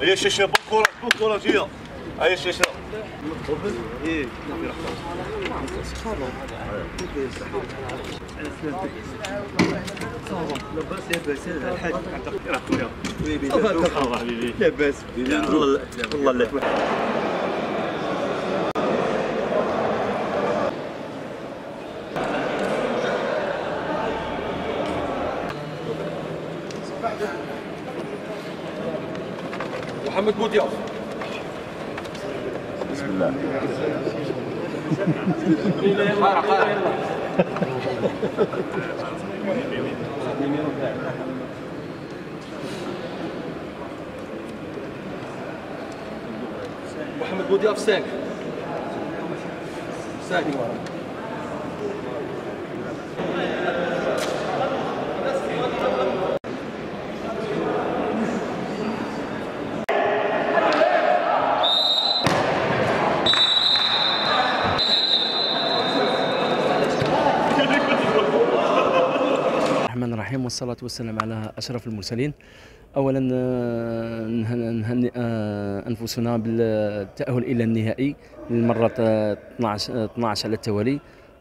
هي شاشة بالكرة هي. هي شاشة. ايه. لاباس لاباس الحاج لاباس والله لا محمد بودياف. بسم الله. محمد بودياف 5 الرحمن الرحيم والصلاة والسلام على أشرف المرسلين. أولا نهنئ أنفسنا بالتأهل إلى النهائي للمرة 12 على التوالي.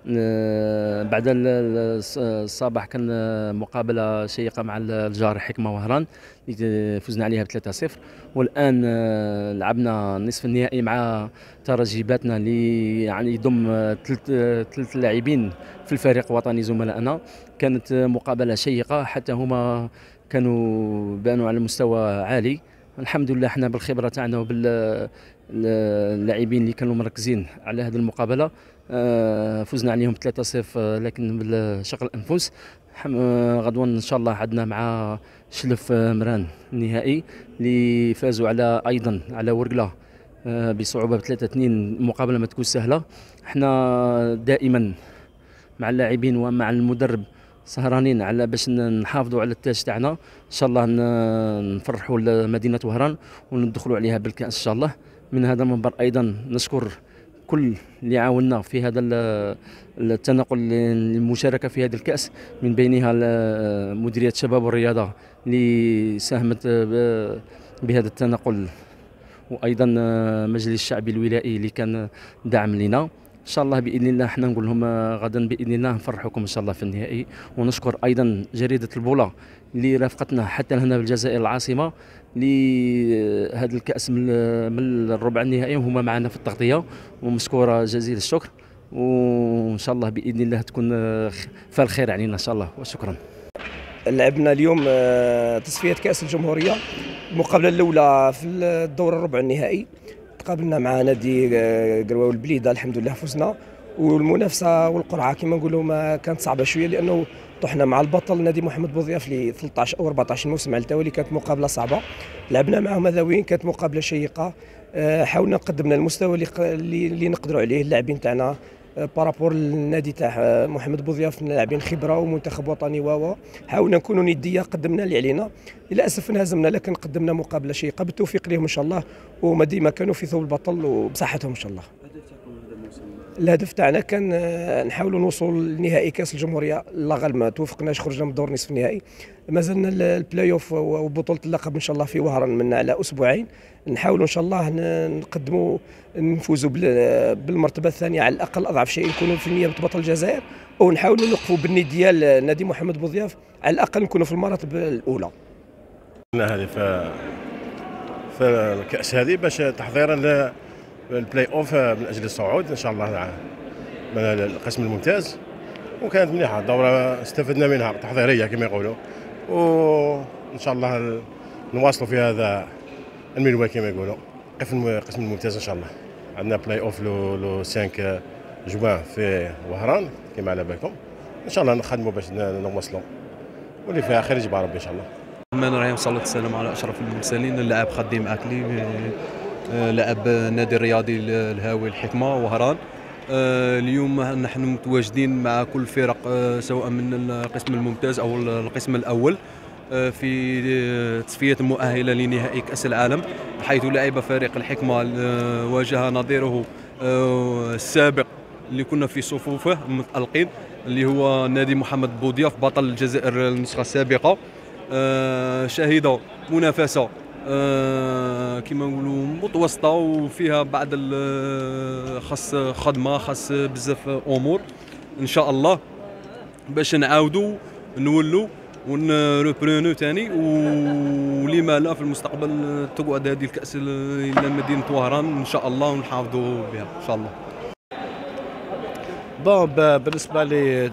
بعد الصباح كان مقابلة شيقة مع الجار حكمة وهران اللي فزنا عليها ب3-0، والآن لعبنا نصف النهائي مع ترجي باتنا اللي يعني يضم ثلاث لاعبين في الفريق الوطني زملائنا. كانت مقابلة شيقة، حتى هما كانوا بانوا على مستوى عالي. الحمد لله احنا بالخبرة تاعنا وباللاعبين اللي كانوا مركزين على هذه المقابلة فزنا عليهم 3-0 لكن بالشق الأنفس. غدوة ان شاء الله عندنا مع شلف مران النهائي اللي فازوا على ايضا على ورقله بصعوبه ب3-2. المقابله ما تكون سهله. احنا دائما مع اللاعبين ومع المدرب سهرانين على باش نحافظوا على التاج تاعنا ان شاء الله، نفرحوا مدينه وهران وندخلوا عليها بالكاس ان شاء الله. من هذا المنبر ايضا نشكر كل اللي عاوننا في هذا التنقل، المشاركه في هذا الكاس، من بينها مديريه الشباب والرياضه اللي ساهمت بهذا التنقل، وايضا مجلس الشعبي الولائي اللي كان داعم لنا. ان شاء الله باذن الله احنا نقول لهم غدا باذن الله نفرحكم ان شاء الله في النهائي. ونشكر ايضا جريده البوله اللي رافقتنا حتى هنا بالجزائر العاصمه لهذا الكاس من الربع النهائي، وهما معنا في التغطيه، ومشكوره جزيل الشكر. وان شاء الله باذن الله تكون فالخير علينا ان شاء الله، وشكرا. لعبنا اليوم تصفيه كاس الجمهوريه، المقابله الاولى في الدور الربع النهائي. تقابلنا مع نادي قرواوي البليده، الحمد لله فزنا. والمنافسه والقرعه كما نقولوا ما كانت صعبه شويه، لانه طحنا مع البطل نادي محمد بوضياف ل 13 او 14 موسم على التوالي. كانت مقابله صعبه، لعبنا معهم هذا وين، كانت مقابله شيقه. حاولنا قدمنا المستوى اللي نقدروا عليه. اللاعبين تاعنا بارابور النادي تاع محمد بوضياف لاعبين خبره ومنتخب وطني حاولنا نكونوا نديه، قدمنا اللي علينا. للاسف انهزمنا، لكن قدمنا مقابله شيقه بالتوفيق لهم ان شاء الله، وما ديما كانوا في ثوب البطل وبصحتهم ان شاء الله. الهدف تاعنا كان نحاولوا نوصلوا لنهائي كاس الجمهوريه. الله غالب ما توفقناش، خرجنا من الدور نصف النهائي. مازلنا البلاي اوف وبطوله اللقب ان شاء الله في وهران من على اسبوعين. نحاولوا ان شاء الله نقدموا نفوزوا بالمرتبه الثانيه على الاقل، اضعف شيء نكونوا في نيابه بطل الجزائر، او نحاولوا نوقفوا بالني ديال نادي محمد بوضياف على الاقل نكونوا في المراتب الاولى. هذه في الكاس هذه باش تحضيرا للبلاي اوف من اجل الصعود ان شاء الله من القسم الممتاز. وكانت مليحه الدوره، استفدنا منها تحضيريه كما يقولوا، وان شاء الله نواصلوا في هذا المنوال كما يقولوا. القسم الممتاز ان شاء الله عندنا بلاي اوف لو 5 جوان في وهران كما على بالكم. ان شاء الله نخدموا باش نوصلوا، واللي فيها خير يجيبها ربي ان شاء الله. الرحمن الرحيم، صلى والسلام على اشرف المرسلين. اللاعب خديم اكلي، لاعب النادي الرياضي الهاوي الحكمه وهران. اليوم نحن متواجدين مع كل الفرق سواء من القسم الممتاز او القسم الاول في تصفيه المؤهله لنهائي كاس العالم، حيث لعب فريق الحكمه واجه نظيره السابق اللي كنا في صفوفه متألقين، اللي هو نادي محمد بوضياف بطل الجزائر النسخه السابقه. شهد منافسه كما نقولوا متوسطه وفيها بعض خاص خدمه، خاص بزاف امور ان شاء الله باش نعاودوا نولوا ونربرونو ثاني، ولما لا في المستقبل تقعد هذه الكاس الى مدينه وهران ان شاء الله ونحافظوا بها ان شاء الله. بالنسبه لي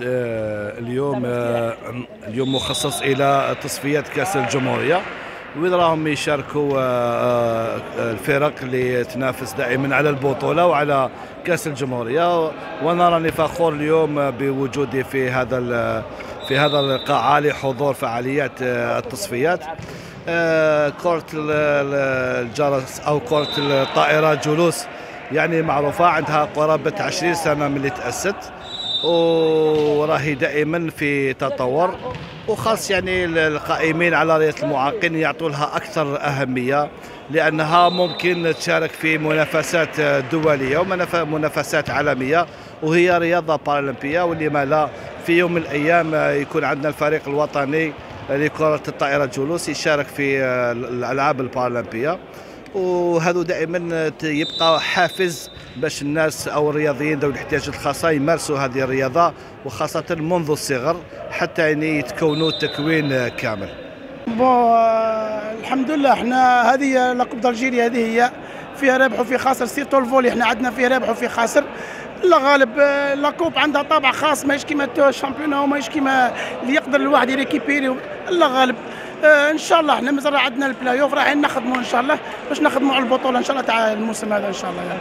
اليوم مخصص الى تصفيات كاس الجمهوريه، وين راهم يشاركوا الفرق اللي تنافس دائما على البطوله وعلى كاس الجمهوريه. وانا راني فخور اليوم بوجودي في هذا القاعه لحضور فعاليات التصفيات. كرة الجرس او كرة الطائرة جلوس يعني معروفة، عندها قرابة 20 سنة من اللي تأسست، وراهي دائما في تطور، وخاص يعني القائمين على رياضة المعاقين يعطوا لها أكثر أهمية، لأنها ممكن تشارك في منافسات دولية ومنافسات عالمية، وهي رياضة بارالمبية. ولما لا في يوم من الأيام يكون عندنا الفريق الوطني لكرة الطائرة جلوس يشارك في الألعاب البارالمبية، وهذا دائما يبقى حافز باش الناس او الرياضيين ذوي الاحتياجات الخاصه يمارسوا هذه الرياضه، وخاصه منذ الصغر حتى يعني يتكونوا تكوين كامل. الحمد لله احنا هذه لقب الجيري هذه هي فيها ربح وفي خاسر، سيرتو الفولي احنا عندنا فيه ربح وفي خاسر. لا غالب لاكوب عندها طابع خاص، ماهيش كيما الشامبيون وماهيش كيما اللي يقدر الواحد يريكيبيري. لا غالب ان شاء الله احنا مازال عندنا البلاي اوف رايحين نخدموا ان شاء الله باش نخدموا على البطوله ان شاء الله تاع الموسم هذا ان شاء الله.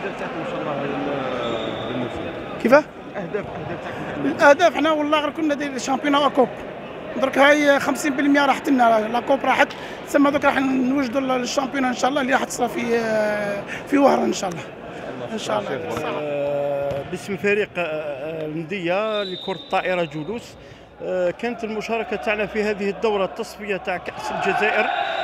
كيفاه؟ الاهداف احنا والله غير كنا دايرين شامبيون وكوب، درك هاي 50% راحت لنا، لاكوب راحت، ثم دوك راح نوجدوا الشامبيون ان شاء الله اللي راح تصرى في وهران ان شاء الله. ان شاء الله. باسم فريق المنديه لكرة الطائرة جلوس، كانت المشاركة تاعنا في هذه الدورة التصفية تاع كأس الجزائر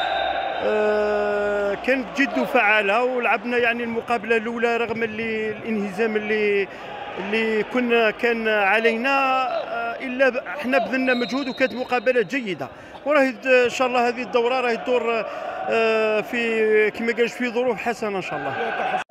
كانت جد فعالة، ولعبنا يعني المقابلة الأولى رغم الانهزام اللي كان علينا، إلا احنا بذلنا مجهود وكانت مقابلة جيدة. وراهي إن شاء الله هذه الدورة راهي تدور في كما قالش في ظروف حسنة إن شاء الله.